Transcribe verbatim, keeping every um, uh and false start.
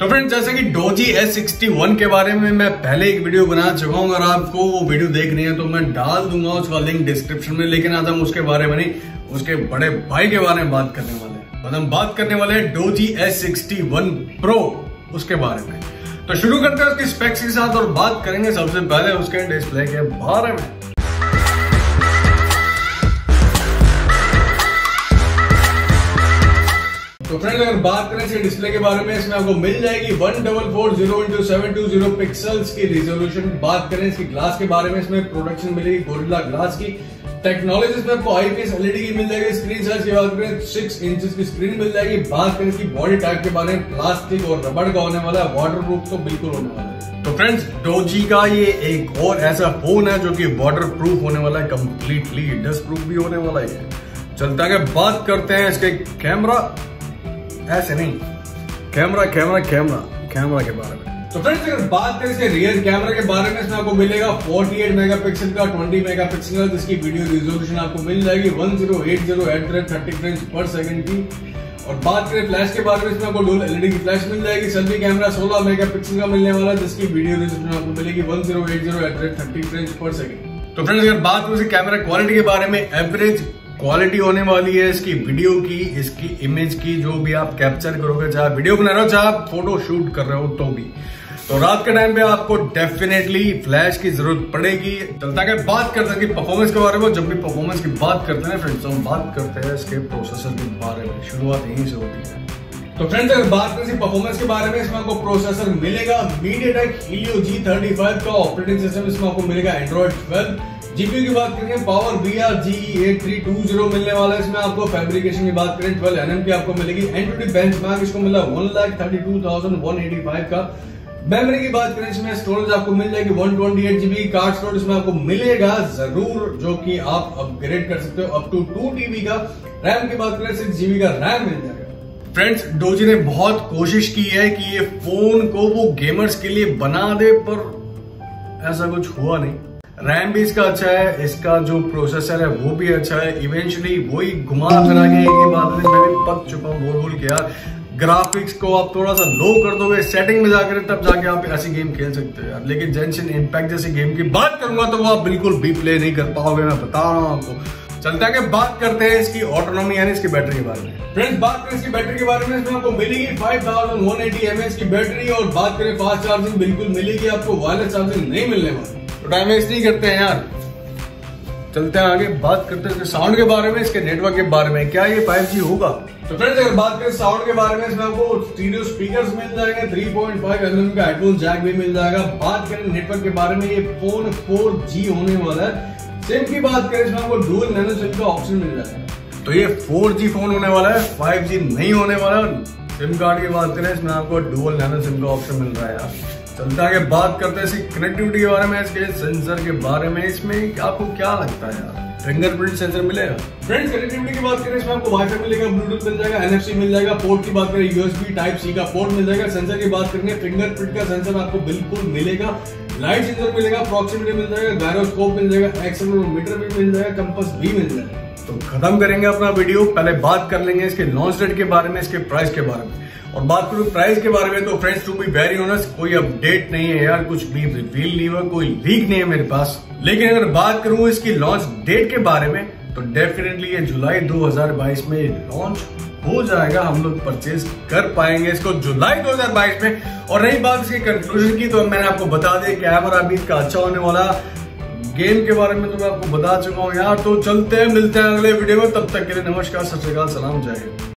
तो फ्रेंड्स, जैसे कि डोजी एस सिक्सटी वन के बारे में मैं पहले एक वीडियो बना चुका हूं। अगर आपको वो वीडियो देखनी है तो मैं डाल दूंगा उसका लिंक डिस्क्रिप्शन में। लेकिन आज हम उसके बारे में नहीं, उसके बड़े भाई के बारे में बात करने वाले हैं। मतलब हम बात करने वाले हैं Doogee S sixty one pro, उसके बारे में। तो शुरू करते हैं उसकी स्पेक्स के साथ और बात करेंगे सबसे पहले उसके डिस्प्ले के बारे में। तो फ्रेंड्स, अगर बात करें इसके डिस्प्ले के बारे में, इसमें आपको मिल जाएगी one double four zero into seven two zero pixels की रिजोल्यूशन। बात करें इसकी ग्लास के बारे में, इसमें प्रोडक्शन मिलेगी गोरिल्ला ग्लास की। टेक्नोलॉजी इसमें आपको आईपीएस एलईडी की मिल जाएगी। स्क्रीन साइज की बात करें सिक्स इंचेस की स्क्रीन मिल जाएगी। बात करें इसकी बॉडी टाइप के बारे में, प्लास्टिक और रबड़ का होने वाला है। वाटर प्रूफ तो बिल्कुल होने वाला है। तो फ्रेंड्स, डोजी का ये एक और ऐसा फोन है जो कि वाटर प्रूफ होने वाला है, कंप्लीटली डस्ट प्रूफ भी होने वाला है। चलता है बात करते हैं इसके कैमरा, ऐसे नहीं, कैमरा कैमरा कैमरा कैमरा के बारे में। तो फ्रेंड्स, अगर बात करें इसके रियर कैमरा के बारे में, इसमें आपको मिलेगा अड़तालीस मेगापिक्सल का ट्वेंटी मेगापिक्सल का, जिसकी वीडियो रिजोल्यूशन आपको मिल जाएगी one thousand eighty at the rate thirty frames पर सेकंड की। और बात करें फ्लैश के बारे में, इसमें आपको डुअल एलईडी की फ्लैश मिल जाएगी। सेल्फी कैमरा सोलह मेगापिक्सल का मिलने वाला है, जिसकी वीडियो रिजोल्यूशन आपको मिलेगी one thousand eighty at the rate thirty frames पर सेकंड। तो फ्रेंड्स, अगर बात करें कैमरा क्वालिटी के बारे में, एवरेज क्वालिटी होने वाली है इसकी वीडियो की, इसकी इमेज की, जो भी आप कैप्चर करोगे, चाहे वीडियो बना रहे हो चाहे आप फोटो शूट कर रहे हो तो भी। तो रात के टाइम पे आपको डेफिनेटली फ्लैश की जरूरत पड़ेगी। चलता है बात करते हैं कि परफॉर्मेंस के बारे में। जब भी परफॉर्मेंस की बात करते हैं फ्रेंड्स, हम बात करते हैं इसके प्रोसेसर के बारे में। शुरुआत यहीं से होती है। तो फ्रेंड्स, अगर बात करें परफॉर्मेंस के बारे में, इसमें आपको प्रोसेसर मिलेगा MediaTek Helio G thirty five का ऑपरेटिंग सिस्टम। इसमें आपको मिलेगा एंड्रॉइड ट्वेल्व। जीपीयू की बात करें, power V R G eight three two zero मिलने वाला है। इसमें आपको फैब्रिकेशन की बात करें ट्वेल्व एनएम की आपको मिलेगी। एंटूडी बेंचमार्क इसको मिला one lakh thirty two thousand one eighty five का। मेमोरी की बात करें, इसमें स्टोरेज आपको मिल जाएगी one twenty eight GB. Card storage इसमें आपको मिलेगा जरूर, जो कि आप अपग्रेड कर सकते हो अप टू टू टीबी का। रैम की बात करें, सिक्स जीबी का रैम मिल जाएगा। फ्रेंड्स, डोजी ने बहुत कोशिश की है कि ये फोन को वो गेमर्स के लिए बना दे, पर ऐसा कुछ हुआ नहीं। रैम भी इसका अच्छा है, इसका जो प्रोसेसर है वो भी अच्छा है। इवेंचुअली वही घुमा फिरा के एक बात में मैं भी पक चुका हूँ बोल बोल के यार, ग्राफिक्स को आप थोड़ा सा लो कर दोगे सेटिंग में जाकर, तब जाके आप ऐसी गेम खेल सकते हो यार। लेकिन जेंशिन इम्पैक्ट जैसी गेम की बात करूंगा तो वो आप बिल्कुल भी प्ले नहीं कर पाओगे, मैं बता रहा हूँ आपको। चलता है कि बात करते हैं इसकी ऑटोनॉमी यानी इसकी बैटरी के बारे में। फ्रेंड्स, बात करें इसकी बैटरी के बारे में, इसमें आपको मिलेगी five thousand one eighty M A battery. और बात करें फास्ट चार्जिंग, बिल्कुल मिलेगी आपको, वायरलेस चार्जिंग नहीं मिलने वाली। तो टाइम वेस्ट नहीं करते हैं यार, चलते हैं आगे। बात करते हैं इसके साउंड के बारे में, इसके नेटवर्क के बारे में, क्या ये फाइव जी होगा। तो फ्रेंड्स, अगर बात करें साउंड के बारे में, इसमें आपको स्टीरियो स्पीकर्स मिल जाएंगे, three point five M M headphone jack भी मिल जाएगा। बात करें नेटवर्क के बारे में, ये फोन फोर जी होने वाला है। सिम की बात करें, इसमें आपको डुअल नैनो सिम का ऑप्शन मिल जाएगा। तो ये फोर जी फोन होने वाला है, फाइव जी नहीं होने वाला। सिम कार्ड की बात करें, इसमें आपको डुअल नैनो सिम का ऑप्शन मिल रहा है यार। चलता है बात करते हैं इसकी कनेक्टिविटी के बारे में, इसके सेंसर के बारे में। इसमें आपको क्या लगता है यार, फिंगरप्रिंट सेंसर मिलेगा? फ्रेंड्स, कनेक्टिविटी की बात करें, इसमें आपको वाईफाई मिलेगा, ब्लूटूथ मिल जाएगा, एनएफसी मिल जाएगा। पोर्ट की बात करें, यूएसबी टाइप सी का पोर्ट मिल जाएगा। सेंसर की बात करेंगे, फिंगरप्रिंट का सेंसर आपको बिल्कुल मिलेगा। लाइट सेंसर मिलेगा, प्रॉक्सिमिटी मिल जाएगा, गायरोस्कोप मिल जाएगा, एक्सेलेरोमीटर भी मिल जाएगा, कंपास भी मिल जाएगा। तो खत्म करेंगे अपना वीडियो, पहले बात कर लेंगे इसके लॉन्च डेट के बारे में, इसके प्राइस के बारे में। और बात करूं प्राइस के बारे में, तो friends, to be very honest, कोई अपडेट नहीं है यार, कुछ भी रिवील नहीं हुआ, कोई लीक नहीं है मेरे पास। लेकिन अगर बात करूं इसकी लॉन्च डेट के बारे में, तो डेफिनेटली ये जुलाई दो हज़ार बाईस में लॉन्च हो जाएगा। हम लोग परचेज कर पाएंगे इसको जुलाई दो हज़ार बाईस में। और रही बात इसके कंक्लूजन की, तो मैंने आपको बता दिया कैमरा भी इसका अच्छा होने वाला। गेम के बारे में तो मैं आपको बता चुका हूँ यार। तो चलते हैं, मिलते हैं अगले वीडियो में, तब तक के लिए नमस्कार, सत श्री अकाल, सलाम, जय हिंद।